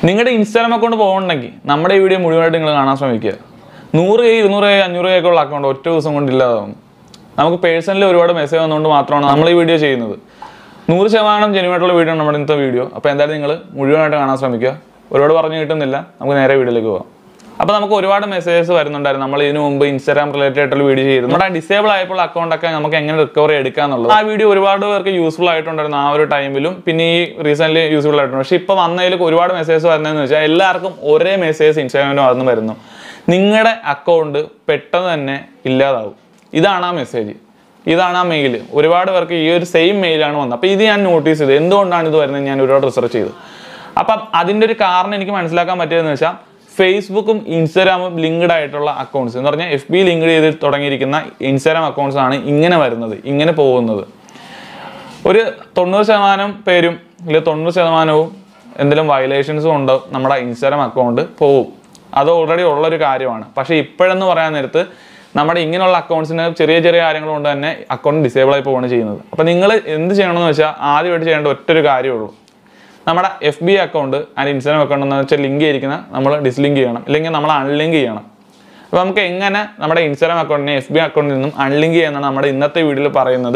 നിങ്ങളുടെ Instagram account പോകണമെങ്കിൽ നമ്മുടെ ഈ വീഡിയോ മുഴുവനായിട്ട് നിങ്ങൾ കാണാൻ ശ്രമിക്കുക. 100K 200K 500K ഉള്ള അക്കൗണ്ട് ഒറ്റ ദിവസം കൊണ്ട് ഇല്ലാതാവും. നമുക്ക് പേഴ്സണലി ഒരുപാട് മെസ്സേജ് വന്നുകൊണ്ട് മാത്രമാണ് നമ്മൾ ഈ വീഡിയോ ചെയ്യുന്നത്. 100% ജെന്യുവായിട്ടുള്ള വീഡിയോ ആണ് നമ്മുടെ ഇന്നത്തെ വീഡിയോ. അപ്പോൾ എന്തായാലും നിങ്ങൾ മുഴുവനായിട്ട് കാണാൻ ശ്രമിക്കുക. ഒരുപാട് പറഞ്ഞു കിട്ടുന്നില്ല, നമുക്ക് നേരെ വീഡിയോയിലേക്ക് പോകാം. അപ്പോൾ നമുക്ക് ഒരുപാട് മെസ്സേജസ് വരുന്നുണ്ടായിരുന്നു. നമ്മൾ ഇതിനു മുമ്പ് ഇൻസ്റ്റാഗ്രാം റിലേറ്റഡ് ആയിട്ടുള്ള വീഡിയോ ചെയ്തു. നമ്മുടെ ഡിസേബിൾ ആയപ്പോൾ അക്കൗണ്ടൊക്കെ നമുക്ക് എങ്ങനെ റിക്കവറി എടുക്കുക എന്നുള്ളത് ആ വീഡിയോ ഒരുപാട് പേർക്ക് യൂസ്ഫുൾ ആയിട്ടുണ്ടായിരുന്നു ആ ഒരു ടൈമിലും, പിന്നെ ഈ റീസെൻ്റ്ലി യൂസ്ഫുൾ ആയിട്ടുണ്ട്. പക്ഷേ ഇപ്പോൾ വന്നതിൽ ഒരുപാട് മെസ്സേജസ് വരുന്നതെന്ന് വെച്ചാൽ എല്ലാവർക്കും ഒരേ മെസ്സേജ് ഇൻസ്റ്റാഗ്രാമിൽ വന്ന് വരുന്നു. നിങ്ങളുടെ അക്കൗണ്ട് പെട്ടെന്ന് തന്നെ ഇല്ലാതാവും. ഇതാണ് ആ മെസ്സേജ്, ഇതാണ് ആ മെയിൽ. ഒരുപാട് പേർക്ക് ഈ ഒരു സെയിം മെയിലാണ് വന്നത്. അപ്പോൾ ഇത് ഞാൻ നോട്ടീസ് ചെയ്തു. എന്തുകൊണ്ടാണ് ഇത് വരുന്നത് ഞാൻ ഒരുപാട് റിസർച്ച് ചെയ്തു. അപ്പം അതിൻ്റെ ഒരു കാരണം എനിക്ക് മനസ്സിലാക്കാൻ പറ്റിയതെന്ന് വെച്ചാൽ ഫേസ്ബുക്കും ഇൻസ്റ്റാഗ്രാമും ലിങ്ക്ഡ് ആയിട്ടുള്ള അക്കൗണ്ട്സ് എന്ന് പറഞ്ഞാൽ FB ലിങ്ക് ചെയ്ത് തുടങ്ങിയിരിക്കുന്ന ഇൻസ്റ്റാഗ്രാം അക്കൗണ്ട്സ് ആണ് ഇങ്ങനെ വരുന്നത്, ഇങ്ങനെ പോകുന്നത്. ഒരു 90% പേരും അല്ലെങ്കിൽ 90% എന്തെങ്കിലും വയലേഷൻസും ഉണ്ടോ നമ്മുടെ ഇൻസ്റ്റാഗ്രാം അക്കൗണ്ട് പോവും. അത് ഓൾറെഡി ഉള്ളൊരു കാര്യമാണ്. പക്ഷേ ഇപ്പോഴെന്ന് പറയാൻ നേരത്ത് നമ്മുടെ ഇങ്ങനെയുള്ള അക്കൗണ്ട്സിന് ചെറിയ ചെറിയ കാര്യങ്ങൾ കൊണ്ട് തന്നെ അക്കൗണ്ട് ഡിസേബിൾ ആയി പോവുകയാണ് ചെയ്യുന്നത്. അപ്പോൾ നിങ്ങൾ എന്ത് ചെയ്യണമെന്ന് വെച്ചാൽ ആദ്യമായിട്ട് ചെയ്യേണ്ട ഒറ്റൊരു കാര്യമുള്ളൂ. നമ്മുടെ FB account and Instagram account എന്ന് വെച്ചാൽ ലിങ്ക് ചെയ്തിരിക്കുന്ന നമ്മൾ ഡിസ്ലിങ്ക് ചെയ്യണം, അല്ലെങ്കിൽ നമ്മൾ അൺലിങ്ക് ചെയ്യണം. അപ്പോൾ നമുക്ക് എങ്ങനെ നമ്മുടെ ഇൻസ്റ്റാഗ്രാം അക്കൗണ്ടിനെ FB അക്കൗണ്ടിൽ നിന്നും അൺലിങ്ക് ചെയ്യാനാണ് നമ്മുടെ ഇന്നത്തെ വീഡിയോയിൽ പറയുന്നത്.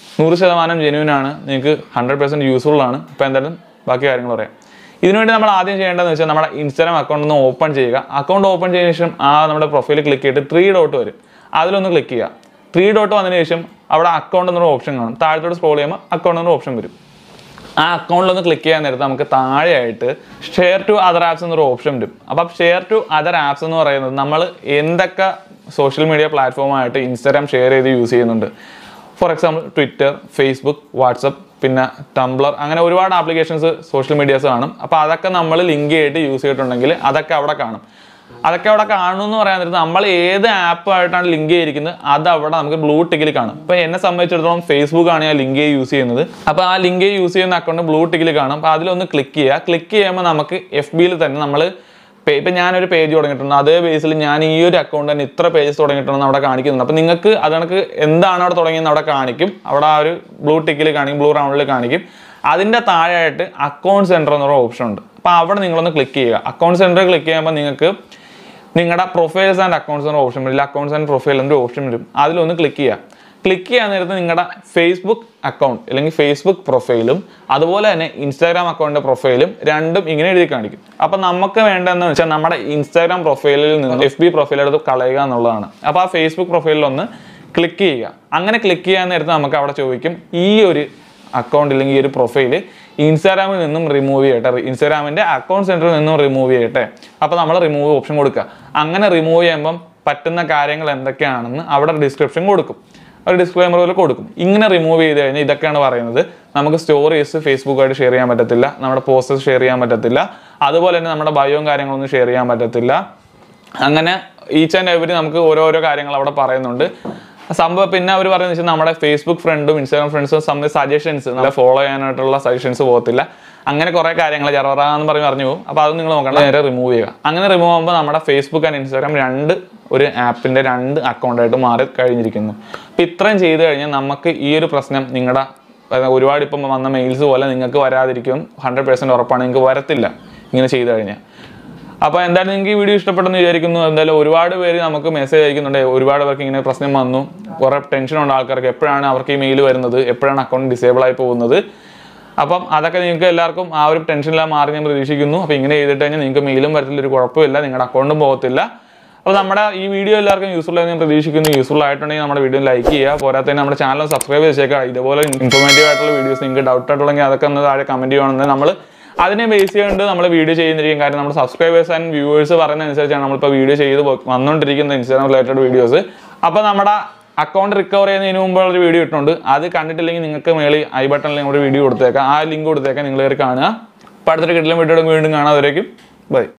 100% ജെന്യുവൻ ആണ്, നിങ്ങൾക്ക് 100% യൂസ്ഫുൾ ആണ്. അപ്പോൾ എന്തായാലും ബാക്കി കാര്യങ്ങൾ പറയാം. ഇതിനുവേണ്ടി നമ്മൾ ആദ്യം ചെയ്യേണ്ടതെന്ന് വെച്ചാൽ നമ്മുടെ ഇൻസ്റ്റാഗ്രാം അക്കൗണ്ട് ഒന്ന് ഓപ്പൺ ചെയ്യുക. അക്കൗണ്ട് ഓപ്പൺ ചെയ്തതിനു ശേഷം നമ്മുടെ പ്രൊഫൈൽ ക്ലിക്ക് ചെയ്തിട്ട് 3 ഡോട്ട് വരും, അതിലൊന്ന് ക്ലിക്ക് ചെയ്യുക. 3 ഡോട്ട് വന്നതിന് ശേഷം അവിടെ അക്കൗണ്ട് എന്നൊരു ഓപ്ഷൻ കാണും. താഴത്തോട്ട് സ്ക്രോൾ ചെയ്യുമ്പോൾ അക്കൗണ്ട് എന്നൊരു ഓപ്ഷൻ വരും. ആ അക്കൗണ്ടിലൊന്ന് ക്ലിക്ക് ചെയ്യാൻ നേരത്ത് നമുക്ക് താഴെയായിട്ട് ഷെയർ ടു അതർ ആപ്സ് എന്നൊരു ഓപ്ഷൻ വരും. അപ്പം ഷെയർ ടു അതർ ആപ്സ് എന്ന് പറയുന്നത് നമ്മൾ എന്തൊക്കെ സോഷ്യൽ മീഡിയ പ്ലാറ്റ്ഫോമായിട്ട് ഇൻസ്റ്റാഗ്രാം ഷെയർ ചെയ്ത് യൂസ് ചെയ്യുന്നുണ്ട്. For example Twitter, Facebook, WhatsApp, പിന്നെ ടംബ്ലർ, അങ്ങനെ ഒരുപാട് ആപ്ലിക്കേഷൻസ് സോഷ്യൽ മീഡിയാസ് കാണും. അപ്പോൾ അതൊക്കെ നമ്മൾ ലിങ്ക് ചെയ്തിട്ട് യൂസ് ചെയ്തിട്ടുണ്ടെങ്കിൽ അതൊക്കെ അവിടെ കാണും. അതൊക്കെ അവിടെ കാണുമെന്ന് പറയാൻ നേരത്ത് നമ്മൾ ഏത് ആപ്പായിട്ടാണ് ലിങ്ക് ചെയ്തിരിക്കുന്നത് അത് അവിടെ നമുക്ക് ബ്ലൂ ടിക്കിൽ കാണും. ഇപ്പോൾ എന്നെ സംബന്ധിച്ചിടത്തോളം ഫേസ്ബുക്കാണ് ഞാൻ ലിങ്ക് ചെയ്ത് യൂസ് ചെയ്യുന്നത്. അപ്പോൾ ആ ലിങ്ക് ചെയ്ത് യൂസ് ചെയ്യുന്ന അക്കൗണ്ട് ബ്ലൂ ടിക്കിൽ കാണും. അപ്പോൾ അതിലൊന്ന് ക്ലിക്ക് ചെയ്യുക. ക്ലിക്ക് ചെയ്യുമ്പോൾ നമുക്ക് FBയിൽ തന്നെ നമ്മൾ ഇപ്പം ഞാനൊരു പേജ് തുടങ്ങിയിട്ടുണ്ട്, അതേ ബേസിൽ ഞാൻ ഈ ഒരു അക്കൗണ്ട് തന്നെ ഇത്ര പേജസ് തുടങ്ങിയിട്ടുണ്ടെന്ന് അവിടെ കാണിക്കുന്നുണ്ട്. അപ്പോൾ നിങ്ങൾക്ക് അത് കണക്ക് എന്താണ് അവിടെ തുടങ്ങിയെന്ന് അവിടെ കാണിക്കും. അവിടെ ആ ഒരു ബ്ലൂ ടിക്കിൽ കാണിക്കും, ബ്ലൂ റൗണ്ടിൽ കാണിക്കും. അതിൻ്റെ താഴെയായിട്ട് അക്കൗണ്ട് സെൻറ്റർ എന്നൊരു ഓപ്ഷൻ ഉണ്ട്. അപ്പോൾ അവിടെ നിങ്ങളൊന്ന് ക്ലിക്ക് ചെയ്യുക. അക്കൗണ്ട് സെൻറ്റർ ക്ലിക്ക് ചെയ്യുമ്പോൾ നിങ്ങൾക്ക് നിങ്ങളുടെ പ്രൊഫൈൽസ് ആൻഡ് അക്കൗണ്ട്സ് എന്ന ഓപ്ഷൻ വരും, അക്കൗണ്ട്സ് ആൻഡ് പ്രൊഫൈൽ എന്നൊരു ഓപ്ഷൻ വരും. അതിലൊന്ന് ക്ലിക്ക് ചെയ്യുക. ക്ലിക്ക് ചെയ്യാൻ നേരത്ത് നിങ്ങളുടെ ഫേസ്ബുക്ക് അക്കൗണ്ട് അല്ലെങ്കിൽ ഫേസ്ബുക്ക് പ്രൊഫൈലും അതുപോലെ തന്നെ ഇൻസ്റ്റാഗ്രാം അക്കൗണ്ടിൻ്റെ പ്രൊഫൈലും രണ്ടും ഇങ്ങനെ എഴുതി കാണിക്കും. അപ്പം നമുക്ക് വേണ്ടതെന്ന് വെച്ചാൽ നമ്മുടെ ഇൻസ്റ്റാഗ്രാം പ്രൊഫൈലിൽ നിന്ന് FB പ്രൊഫൈൽ എടുത്ത് കളയുക എന്നുള്ളതാണ്. അപ്പോൾ ആ ഫേസ്ബുക്ക് പ്രൊഫൈലിലൊന്ന് ക്ലിക്ക് ചെയ്യുക. അങ്ങനെ ക്ലിക്ക് ചെയ്യാൻ നേരത്ത് നമുക്ക് അവിടെ ചോദിക്കും ഈ ഒരു അക്കൗണ്ട് അല്ലെങ്കിൽ ഈ ഒരു പ്രൊഫൈൽ ഇൻസ്റ്റാഗ്രാമിൽ നിന്നും റിമൂവ് ചെയ്യട്ടെ, ഇൻസ്റ്റാഗ്രാമിൻ്റെ അക്കൗണ്ട് സെൻറ്ററിൽ നിന്നും റിമൂവ് ചെയ്യട്ടെ. അപ്പോൾ നമ്മൾ റിമൂവ് ഓപ്ഷൻ കൊടുക്കുക. അങ്ങനെ റിമൂവ് ചെയ്യുമ്പം പറ്റുന്ന കാര്യങ്ങൾ എന്തൊക്കെയാണെന്ന് അവിടെ ഡിസ്ക്രിപ്ഷൻ കൊടുക്കും, ഒരു ഡിസ്ക്ലെയിമർ പോലെ കൊടുക്കും. ഇങ്ങനെ റിമൂവ് ചെയ്ത് കഴിഞ്ഞാൽ ഇതൊക്കെയാണ് പറയുന്നത്. നമുക്ക് സ്റ്റോറീസ് ഫേസ്ബുക്കായിട്ട് ഷെയർ ചെയ്യാൻ പറ്റത്തില്ല, നമ്മുടെ പോസ്റ്റേഴ്സ് ഷെയർ ചെയ്യാൻ പറ്റത്തില്ല, അതുപോലെ തന്നെ നമ്മുടെ ബയോയും കാര്യങ്ങളൊന്നും ഷെയർ ചെയ്യാൻ പറ്റത്തില്ല. അങ്ങനെ ഈച്ച് ആൻഡ് എവരി നമുക്ക് ഓരോരോ കാര്യങ്ങൾ അവിടെ പറയുന്നുണ്ട്. സംഭവം പിന്നെ അവർ പറയുന്നത് വെച്ചാൽ നമ്മുടെ ഫേസ്ബുക്ക് ഫ്രണ്ടും ഇൻസ്റ്റാഗ്രാം ഫ്രണ്ട്സും തമ്മിൽ സജഷൻസ് നമ്മളെ ഫോളോ ചെയ്യാനായിട്ടുള്ള സജഷൻസ് പോകത്തില്ല. അങ്ങനെ കുറേ കാര്യങ്ങൾ ചെറുതാന്ന് പറഞ്ഞു പോകും. അപ്പോൾ അത് നിങ്ങൾ നോക്കണം, നേരെ റിമൂവ് ചെയ്യുക. അങ്ങനെ റിമൂവ് ആകുമ്പോൾ നമ്മുടെ ഫേസ്ബുക്ക് ആൻഡ് ഇൻസ്റ്റാഗ്രാം ഒരു ആപ്പിൻ്റെ 2 അക്കൗണ്ടായിട്ട് മാറി കഴിഞ്ഞിരിക്കുന്നു. അപ്പോൾ ഇത്രയും ചെയ്ത് കഴിഞ്ഞാൽ നമുക്ക് ഈ ഒരു പ്രശ്നം നിങ്ങളുടെ ഒരുപാട് ഇപ്പം വന്ന മെയിൽസ് പോലെ നിങ്ങൾക്ക് വരാതിരിക്കും. 100% ഉറപ്പാണ്, നിങ്ങൾക്ക് വരത്തില്ല ഇങ്ങനെ ചെയ്ത് കഴിഞ്ഞാൽ. അപ്പോൾ എന്തായാലും നിങ്ങൾക്ക് ഈ വീഡിയോ ഇഷ്ടപ്പെട്ടെന്ന് വിചാരിക്കുന്നു. എന്തായാലും ഒരുപാട് പേര് നമുക്ക് മെസ്സേജ് അയക്കുന്നുണ്ട്. ഒരുപാട് പേർക്ക് ഇങ്ങനെ പ്രശ്നം വന്നു, കുറേ ടെൻഷനുണ്ട് ആൾക്കാർക്ക്. എപ്പോഴാണ് അവർക്ക് ഈ മെയിൽ വരുന്നത്, എപ്പോഴാണ് അക്കൗണ്ട് ഡിസേബിൾ ആയി പോകുന്നത്. അപ്പം അതൊക്കെ നിങ്ങൾക്ക് എല്ലാവർക്കും ആ ഒരു ടെൻഷനെല്ലാം മാറി ഞാൻ പ്രതീക്ഷിക്കുന്നു. അപ്പോൾ ഇങ്ങനെ ചെയ്തിട്ട് കഴിഞ്ഞാൽ നിങ്ങൾക്ക് മെയിലും വരത്തില്ല, ഒരു കുഴപ്പമില്ല, നിങ്ങളുടെ അക്കൗണ്ടും പോകത്തില്ല. അപ്പോൾ നമ്മുടെ ഈ വീഡിയോ എല്ലാവർക്കും യൂസ്ഫുൾ ആയി ഞാൻ പ്രതീക്ഷിക്കുന്നു. യൂസ്ഫുൾ ആയിട്ടുണ്ടെങ്കിൽ നമ്മുടെ വീഡിയോ ലൈക്ക് ചെയ്യുക. പോരാതെ തന്നെ നമ്മുടെ ചാനൽ സബ്സ്ക്രൈബ് ചെയ്തേക്കുക. ഇതുപോലെ ഇൻഫോർമേറ്റീവ് ആയിട്ടുള്ള വീഡിയോസ് നിങ്ങൾക്ക് ഡൗട്ട് ആയിട്ടുണ്ടെങ്കിൽ അതൊക്കെ ഒന്ന് താഴെ കമൻറ്റ് ചെയ്യുകയാണെങ്കിൽ നമ്മൾ അതിനെ ബേസ് ചെയ്തുകൊണ്ട് നമ്മൾ വീഡിയോ ചെയ്യുന്നിരിക്കും. കാര്യം നമ്മുടെ സബ്സ്ക്രൈബേഴ്സ് ആൻഡ് വ്യൂവേഴ്സ് പറയുന്ന അനുസരിച്ചാണ് നമ്മളിപ്പോൾ വീഡിയോ ചെയ്ത് വന്നുകൊണ്ടിരിക്കുന്ന ഇൻസ്റ്റാഗ്രാം റിലേറ്റഡ് വീഡിയോസ്. അപ്പോൾ നമ്മുടെ അക്കൗണ്ട് റിക്കവർ ചെയ്യുന്നതിന് മുമ്പുള്ളൊരു വീഡിയോ ഇട്ടുണ്ട്. അത് കണ്ടിട്ടില്ലെങ്കിൽ നിങ്ങൾക്ക് മേളിൽ ഐ ബട്ടണിൽ ഒരു വീഡിയോ കൊടുത്തേക്കാം, ആ ലിങ്ക് കൊടുത്തേക്കാം, നിങ്ങൾ കയറി കാണുക. അപ്പോൾ അടുത്തൊരു കിട്ടിലും വീഡിയോ വീണ്ടും കാണാം. അതുവരേക്കും ബൈ.